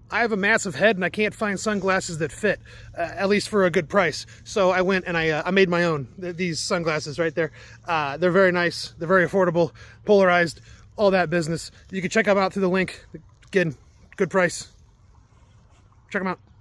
I have a massive head and I can't find sunglasses that fit, at least for a good price. So I went and I made my own, these sunglasses right there. They're very nice. They're very affordable, polarized, all that business. You can check them out through the link. Again, good price. Check them out.